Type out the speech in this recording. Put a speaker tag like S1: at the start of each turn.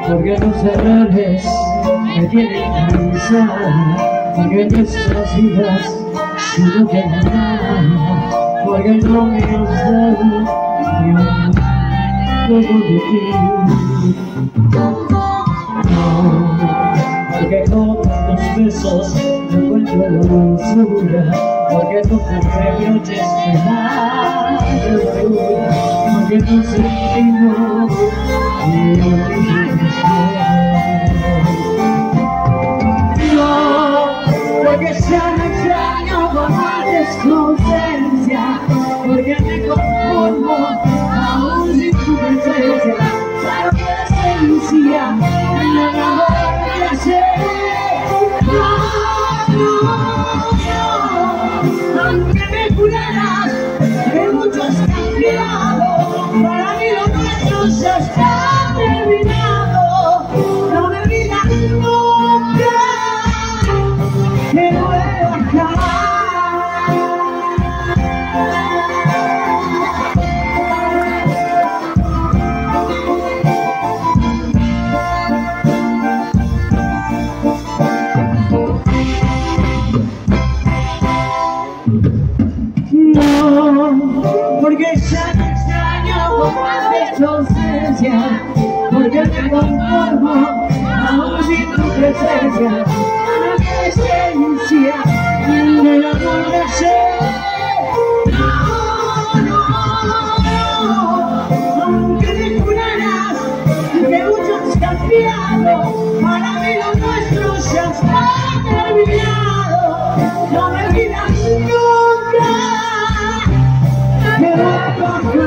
S1: porque tus errores me tienen cansada, porque en nuestras vidas yo no tengo nada, porque no me has dado ni un poco de ti. No, porque con tantos besos no encuentro la dulzura, porque tus reproches me dan amargura, porque no sentimos ni un porque ya no extraño más tu ausencia, porque me conformo aún sin tu presencia. Claro que la esencia no la voy a hacer. Aunque me juraras que mucho has cambiado, para mí lo nuestro ya está terminado. No me digas nunca que vuelva jamás. No, porque ya no extraño más de tu ausencia, porque me conformo aún sin tu presencia. La esencia de la aborrecer. Aunque me juraras que mucho has cambiado, para mí lo nuestro ya está terminado. No me digas nunca que vuelva.